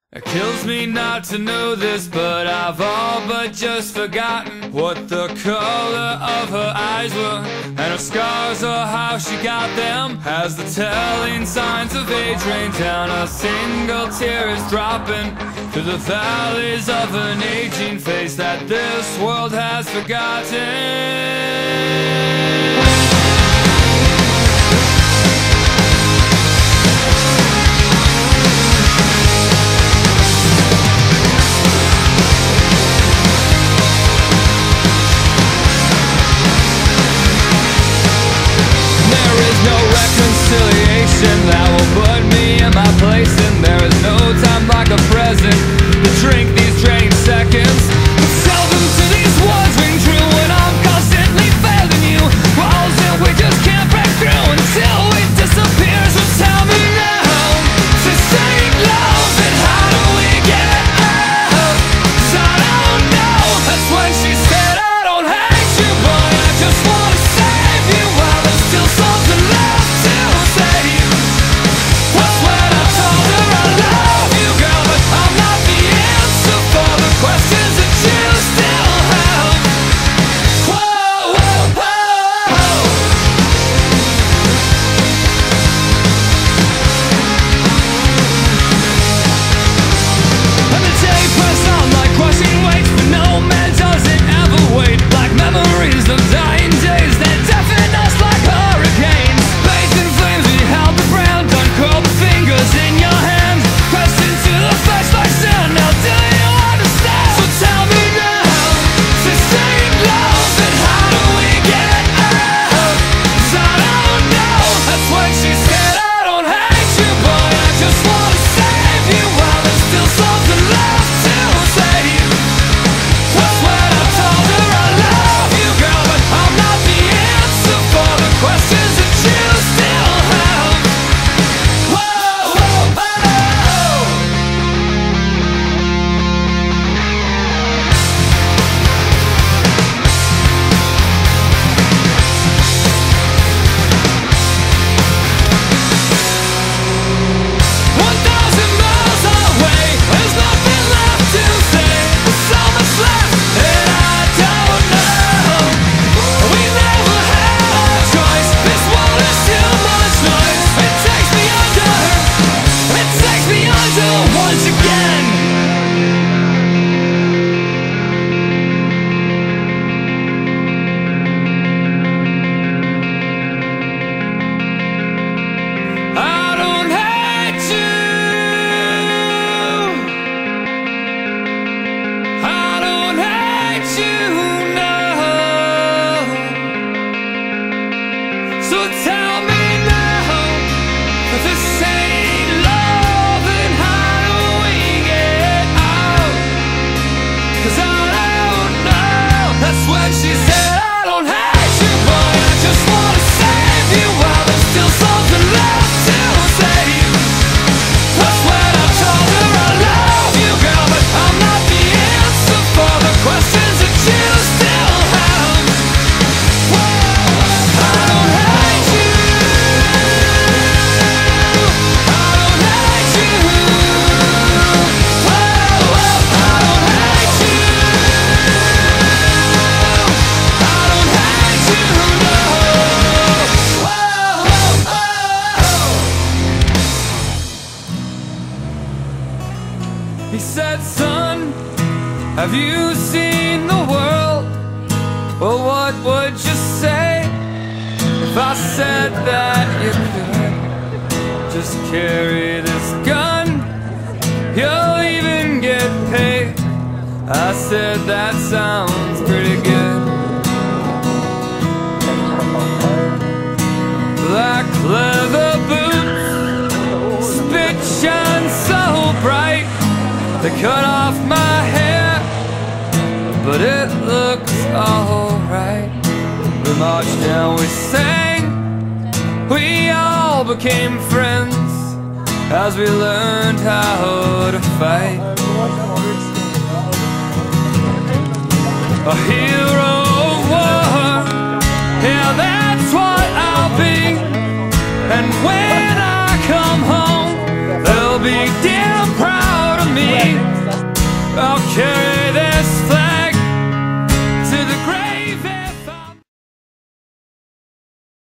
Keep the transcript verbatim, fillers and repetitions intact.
It kills me not to know this, but I've all but just forgotten what the color of her eyes were, and her scars or how she got them. As the telling signs of age rain down, a single tear is dropping through the valleys of an aging face that this world has forgotten. That will put me in my place, and there is no time like a present to drink these draining seconds. Tell them to these words ring true when I'm constantly failing you. Walls that we just can't break through until we disappear. So tell me now, sustain love, and how do we get out? 'Cause I don't know. That's when she said I don't hate you, but I just wanna save you while there's still something left to say. He said, son, have you seen the world? Well, what would you say if I said that you could just carry this gun? You'll even get paid. I said, that sounds pretty good. Black leather boots, spit shine so bright. They cut off my hair, but it looks alright. We marched down, we sang, we all became friends as we learned how to